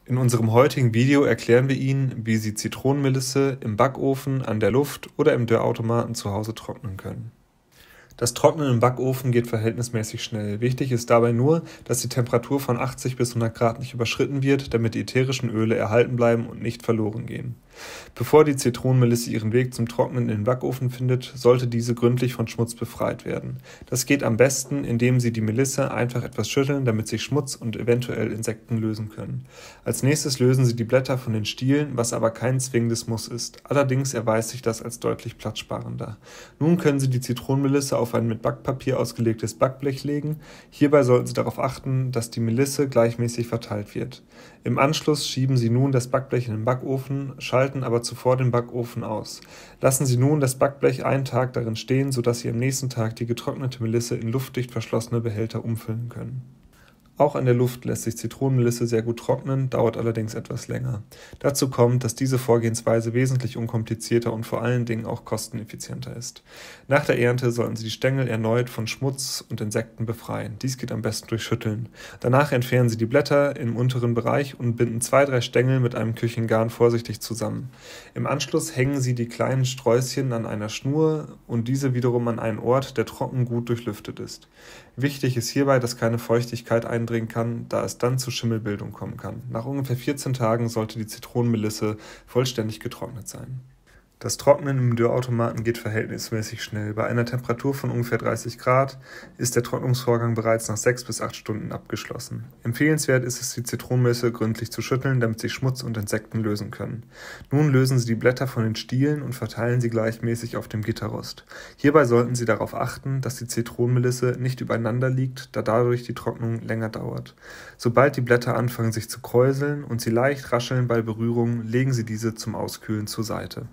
In unserem heutigen Video erklären wir Ihnen, wie Sie Zitronenmelisse im Backofen, an der Luft oder im Dörrautomaten zu Hause trocknen können. Das Trocknen im Backofen geht verhältnismäßig schnell. Wichtig ist dabei nur, dass die Temperatur von 80 bis 100 Grad nicht überschritten wird, damit die ätherischen Öle erhalten bleiben und nicht verloren gehen. Bevor die Zitronenmelisse ihren Weg zum Trocknen in den Backofen findet, sollte diese gründlich von Schmutz befreit werden. Das geht am besten, indem Sie die Melisse einfach etwas schütteln, damit sich Schmutz und eventuell Insekten lösen können. Als nächstes lösen Sie die Blätter von den Stielen, was aber kein zwingendes Muss ist. Allerdings erweist sich das als deutlich platzsparender. Nun können Sie die Zitronenmelisse auf ein mit Backpapier ausgelegtes Backblech legen. Hierbei sollten Sie darauf achten, dass die Melisse gleichmäßig verteilt wird. Im Anschluss schieben Sie nun das Backblech in den Backofen, schalten aber zuvor den Backofen aus. Lassen Sie nun das Backblech einen Tag darin stehen, sodass Sie am nächsten Tag die getrocknete Melisse in luftdicht verschlossene Behälter umfüllen können. Auch an der Luft lässt sich Zitronenmelisse sehr gut trocknen, dauert allerdings etwas länger. Dazu kommt, dass diese Vorgehensweise wesentlich unkomplizierter und vor allen Dingen auch kosteneffizienter ist. Nach der Ernte sollten Sie die Stängel erneut von Schmutz und Insekten befreien. Dies geht am besten durch Schütteln. Danach entfernen Sie die Blätter im unteren Bereich und binden 2-3 Stängel mit einem Küchengarn vorsichtig zusammen. Im Anschluss hängen Sie die kleinen Sträußchen an einer Schnur und diese wiederum an einen Ort, der trocken gut durchlüftet ist. Wichtig ist hierbei, dass keine Feuchtigkeit eindringen kann, da es dann zu Schimmelbildung kommen kann. Nach ungefähr 14 Tagen sollte die Zitronenmelisse vollständig getrocknet sein. Das Trocknen im Dörrautomaten geht verhältnismäßig schnell. Bei einer Temperatur von ungefähr 30 Grad ist der Trocknungsvorgang bereits nach 6 bis 8 Stunden abgeschlossen. Empfehlenswert ist es, die Zitronenmelisse gründlich zu schütteln, damit sich Schmutz und Insekten lösen können. Nun lösen Sie die Blätter von den Stielen und verteilen sie gleichmäßig auf dem Gitterrost. Hierbei sollten Sie darauf achten, dass die Zitronenmelisse nicht übereinander liegt, da dadurch die Trocknung länger dauert. Sobald die Blätter anfangen sich zu kräuseln und sie leicht rascheln bei Berührung, legen Sie diese zum Auskühlen zur Seite.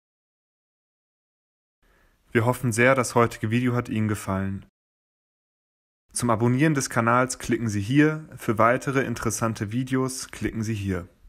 Wir hoffen sehr, das heutige Video hat Ihnen gefallen. Zum Abonnieren des Kanals klicken Sie hier, für weitere interessante Videos klicken Sie hier.